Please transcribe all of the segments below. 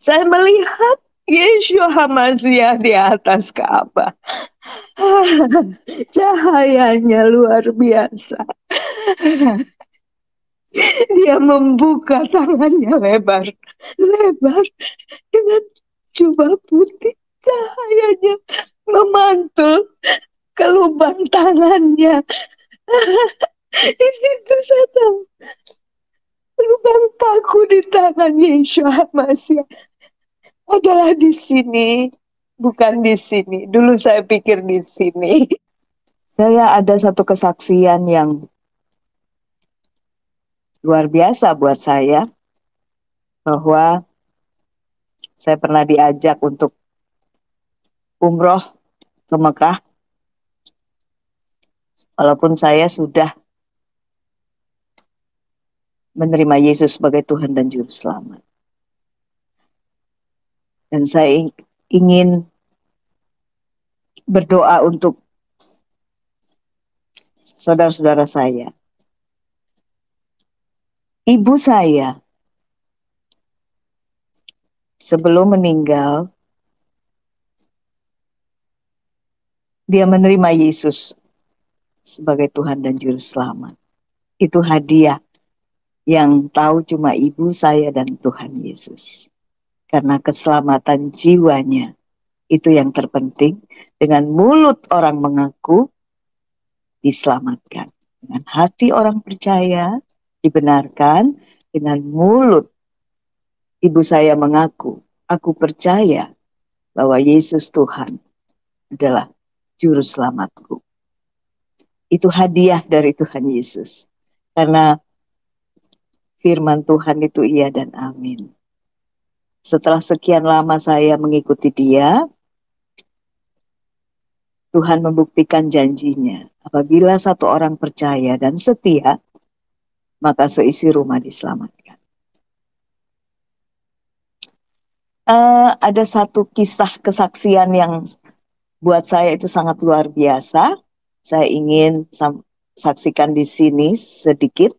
Saya melihat Yeshua HaMashiach di atas Ka'bah. Cahayanya luar biasa. Dia membuka tangannya lebar, lebar dengan jubah putih. Cahayanya memantul ke lubang tangannya. Di situ saya tahu lubang paku di tangan Yeshua HaMashiach adalah di sini, bukan di sini. Dulu saya pikir di sini. Saya ada satu kesaksian yang luar biasa buat saya, bahwa saya pernah diajak untuk umroh ke Mekah, walaupun saya sudah menerima Yesus sebagai Tuhan dan Juru Selamat. Dan saya ingin berdoa untuk saudara-saudara saya. Ibu saya sebelum meninggal, dia menerima Yesus sebagai Tuhan dan Juru Selamat. Itu hadiah yang tahu cuma ibu saya dan Tuhan Yesus. Karena keselamatan jiwanya itu yang terpenting. Dengan mulut orang mengaku, diselamatkan. Dengan hati orang percaya, dibenarkan. Dengan mulut ibu saya mengaku, aku percaya bahwa Yesus Tuhan adalah Juru Selamatku. Itu hadiah dari Tuhan Yesus. Karena firman Tuhan itu iya dan amin. Setelah sekian lama saya mengikuti dia, Tuhan membuktikan janjinya. Apabila satu orang percaya dan setia, maka seisi rumah diselamatkan. Ada satu kisah kesaksian yang buat saya itu sangat luar biasa. Saya ingin saksikan di sini sedikit.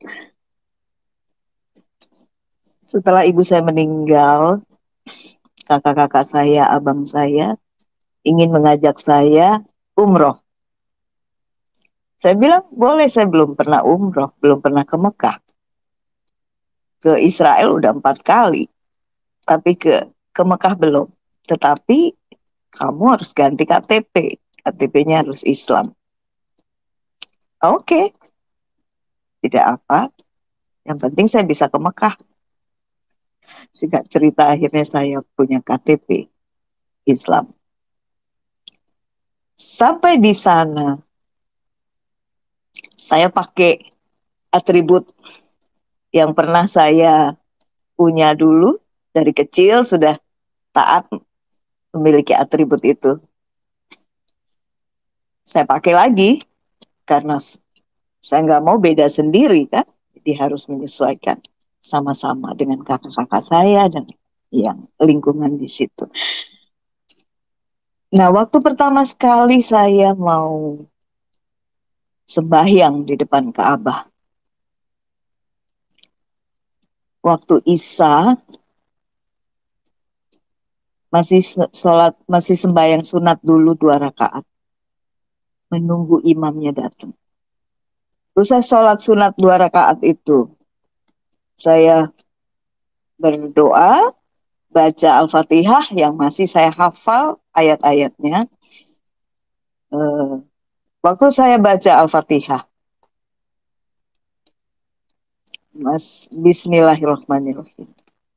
Setelah ibu saya meninggal, kakak-kakak saya, abang saya, ingin mengajak saya umroh. Saya bilang, boleh, saya belum pernah umroh, belum pernah ke Mekah. Ke Israel udah 4 kali, tapi ke Mekah belum. Tetapi kamu harus ganti KTP. KTP-nya harus Islam. Oke, tidak apa. Yang penting saya bisa ke Mekah. Singkat cerita akhirnya saya punya KTP Islam. Sampai di sana, saya pakai atribut yang pernah saya punya dulu. Dari kecil sudah taat memiliki atribut itu. Saya pakai lagi karena saya nggak mau beda sendiri kan. Jadi harus menyesuaikan sama-sama dengan kakak-kakak saya dan yang lingkungan di situ. Nah, waktu pertama sekali saya mau sembahyang di depan Ka'bah. Waktu Isya masih sembahyang sunat dulu 2 rakaat. Menunggu imamnya datang. Terus saya sholat sunat 2 rakaat itu. Saya berdoa, baca Al-Fatihah yang masih saya hafal ayat-ayatnya. Waktu saya baca Al-Fatihah, Bismillahirrahmanirrahim.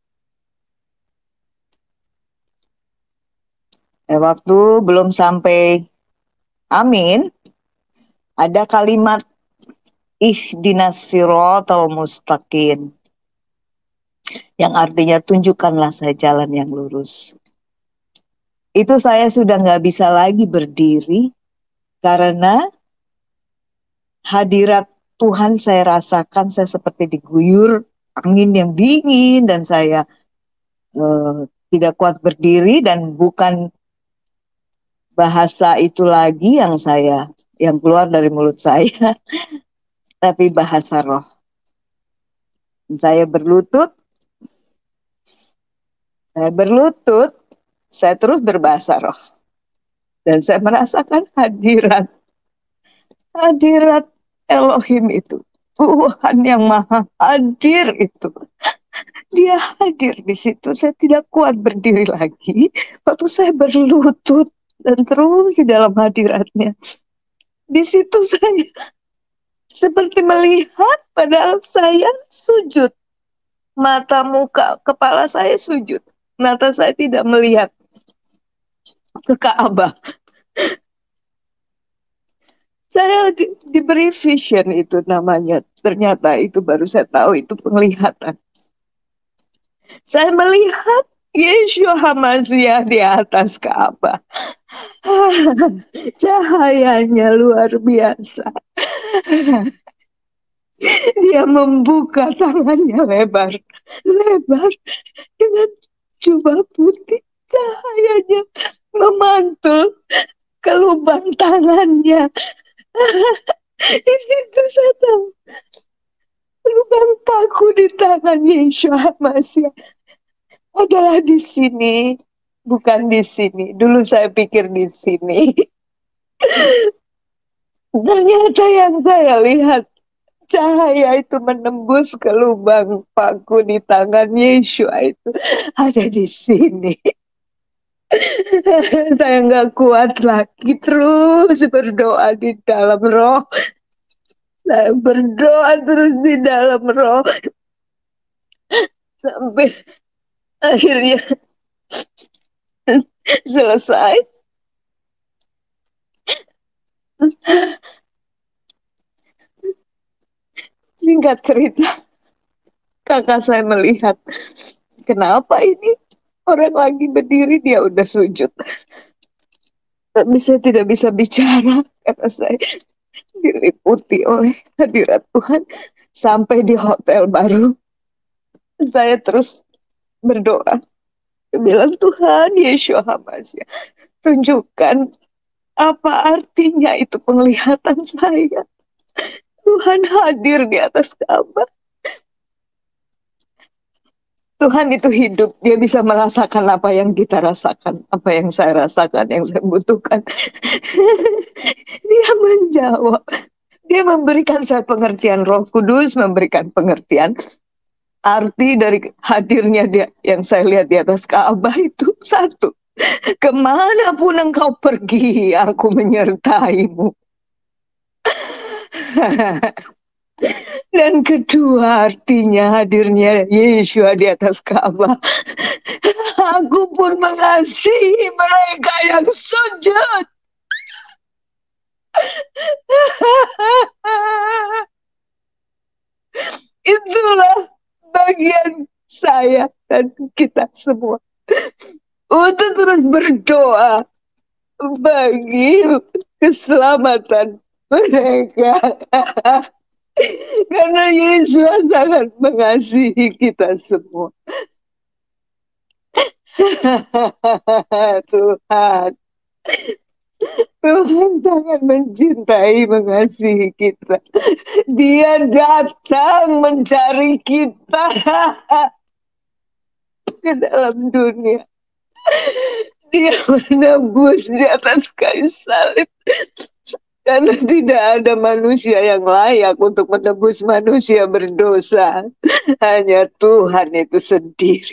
Waktu belum sampai amin, ada kalimat ihdinas siratal mustaqim, yang artinya tunjukkanlah saya jalan yang lurus. Itu saya sudah nggak bisa lagi berdiri karena hadirat Tuhan saya rasakan. Saya seperti diguyur angin yang dingin dan saya tidak kuat berdiri, dan bukan bahasa itu lagi yang keluar dari mulut saya, tapi bahasa roh. Saya berlutut, Saya berlutut, saya terus berbahasa roh. Dan saya merasakan hadirat Elohim itu. Tuhan yang maha hadir itu. Dia hadir di situ. Saya tidak kuat berdiri lagi. Waktu saya berlutut dan terus di dalam hadiratnya. Di situ saya seperti melihat padahal saya sujud. Mata, muka, kepala saya sujud. Mata saya tidak melihat ke Ka'bah. Saya diberi vision itu namanya. Ternyata itu baru saya tahu itu penglihatan. Saya melihat Yeshua HaMashiach di atas Ka'bah. Cahayanya luar biasa. Dia membuka tangannya lebar dengan jubah putih. Cahayanya memantul ke lubang tangannya. Di situ saya tahu lubang paku di tangan Yeshua HaMashiach adalah di sini, bukan di sini. Dulu saya pikir di sini. Ternyata yang saya lihat, cahaya itu menembus ke lubang paku di tangan Yeshua itu ada di sini. Saya nggak kuat lagi, terus berdoa di dalam roh. Saya berdoa terus di dalam roh sampai akhirnya selesai. Singkat cerita, kakak saya melihat, kenapa ini orang lagi berdiri dia udah sujud. Tapi saya tidak bisa bicara karena saya diliputi oleh hadirat Tuhan. Sampai di hotel baru, saya terus berdoa. Bilang, Tuhan Yeshua HaMashiach, tunjukkan apa artinya itu penglihatan saya. Tuhan hadir di atas Ka'bah. Tuhan itu hidup, dia bisa merasakan apa yang kita rasakan, apa yang saya rasakan, yang saya butuhkan. Dia menjawab, dia memberikan saya pengertian. Roh Kudus memberikan pengertian. Arti dari hadirnya dia yang saya lihat di atas Ka'bah itu satu, kemanapun engkau pergi, aku menyertaimu. Dan kedua artinya hadirnya Yeshua di atas Ka'bah. Aku pun mengasihi mereka yang sujud. Itulah bagian saya dan kita semua untuk terus berdoa bagi keselamatan mereka. Karena Yesus sangat mengasihi kita semua. Tuhan, Tuhan sangat mencintai, mengasihi kita. Dia datang mencari kita ke dalam dunia. Dia menebus di atas kayu salib. Karena tidak ada manusia yang layak untuk menebus manusia berdosa. Hanya Tuhan itu sendiri.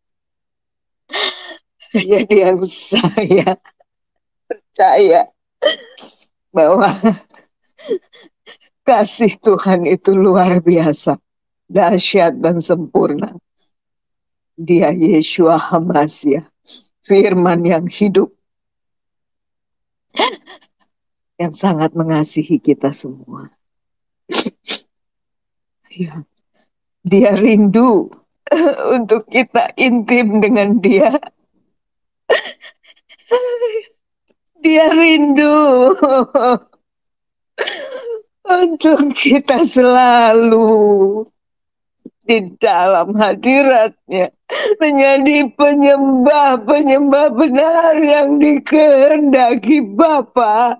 Jadi yang saya percaya bahwa kasih Tuhan itu luar biasa, dahsyat dan sempurna. Dia Yeshua HaMashiach, firman yang hidup, yang sangat mengasihi kita semua. Ya, dia rindu untuk kita intim dengan dia. Dia rindu untuk kita selalu di dalam hadiratnya, menjadi penyembah-penyembah benar yang dikehendaki Bapa.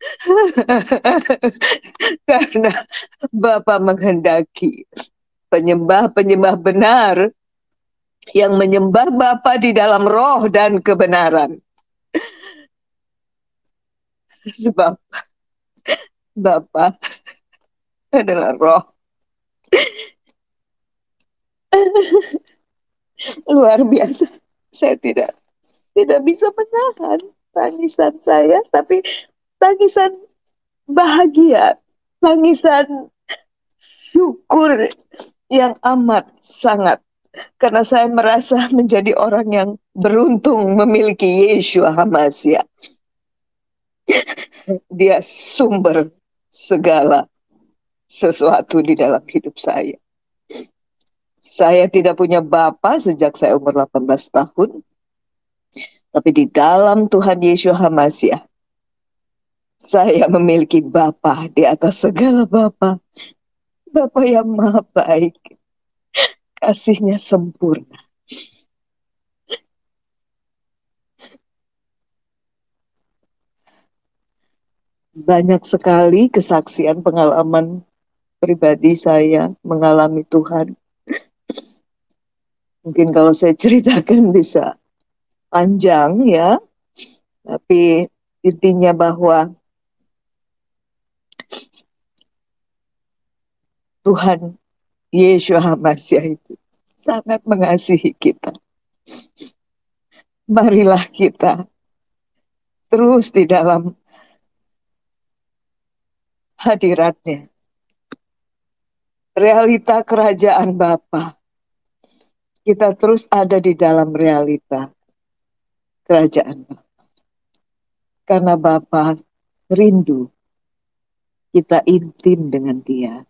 Karena Bapa menghendaki penyembah-penyembah benar yang menyembah Bapa di dalam roh dan kebenaran. Sebab Bapa adalah roh. Luar biasa. Saya tidak bisa menahan tangisan saya, tapi tangisan bahagia, tangisan syukur yang amat sangat. Karena saya merasa menjadi orang yang beruntung memiliki Yeshua HaMashiach. Dia sumber segala sesuatu di dalam hidup saya. Saya tidak punya bapa sejak saya umur 18 tahun. Tapi di dalam Tuhan Yeshua HaMashiach, saya memiliki bapa di atas segala bapa. Bapa yang maha baik. Kasihnya sempurna. Banyak sekali kesaksian pengalaman pribadi saya mengalami Tuhan. Mungkin kalau saya ceritakan bisa panjang ya. Tapi intinya bahwa Tuhan Yeshua HaMashiach itu sangat mengasihi kita. Marilah kita terus di dalam hadiratnya. Realita kerajaan Bapa. Kita terus ada di dalam realita kerajaan Bapa. Karena Bapa rindu kita intim dengan Dia.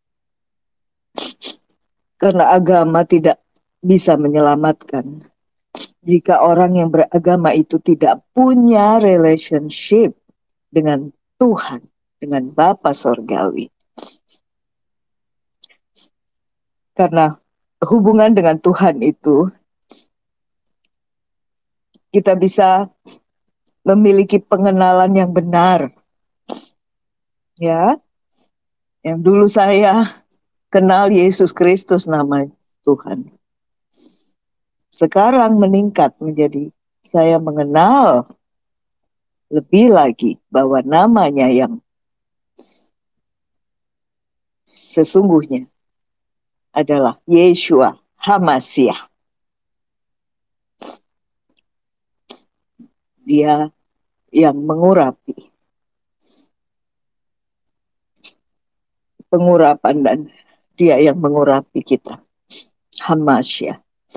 Karena agama tidak bisa menyelamatkan jika orang yang beragama itu tidak punya relationship dengan Tuhan, dengan Bapa Sorgawi. Karena hubungan dengan Tuhan itu, kita bisa memiliki pengenalan yang benar. Ya, yang dulu saya kenal Yesus Kristus nama Tuhan. Sekarang meningkat menjadi saya mengenal lebih lagi bahwa namanya yang sesungguhnya adalah Yeshua HaMashiach. Dia yang mengurapi pengurapan dan dia yang mengurapi kita. HaMashiach.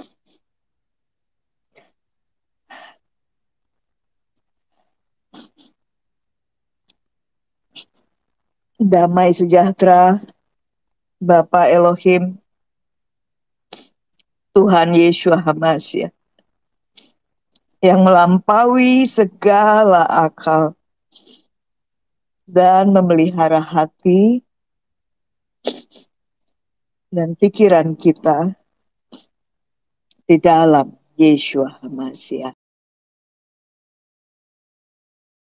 Damai sejahtera Bapa Elohim, Tuhan Yeshua HaMashiach, yang melampaui segala akal dan memelihara hati dan pikiran kita di dalam Yeshua HaMashiach.